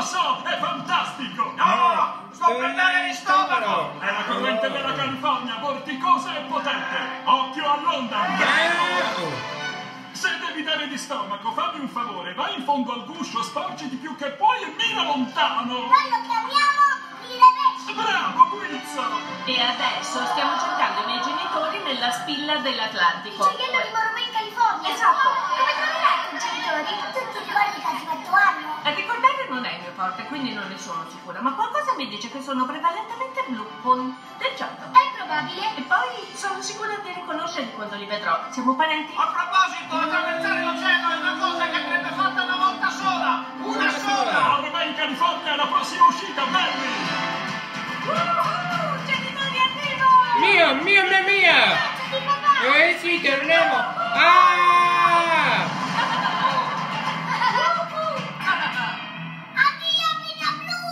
so, è fantastico! No, sto per dare di stomaco! È la corrente della California, vorticosa e potente! Occhio all'onda! Se devi dare di stomaco, fammi un favore, vai in fondo al guscio, sporgiti più che puoi e mira lontano! Noi lo chiamiamo Rilevescio! Bravo, Guizzo! E adesso stiamo cercando i miei genitori nella spilla dell'Atlantico. Gioiello di Morobè in California! Esatto. Come troverai i tuoi genitori? Tu ti ricordi che altri 4 anni? A ricordare non è il mio forte, quindi non ne sono sicura, ma qualcosa mi dice che sono prevalentemente blu con del giallo. È probabile. E poi sono sicura di riconoscerli quando li vedrò. Siamo parenti? A proposito, attraversare l'oceano è una cosa che andrebbe fatta una volta sola! Una sola! Morobè in California è la prossima uscita, belli! Genitori, arrivo! Mia! Grazie di papà! Sì, torniamo! Ah!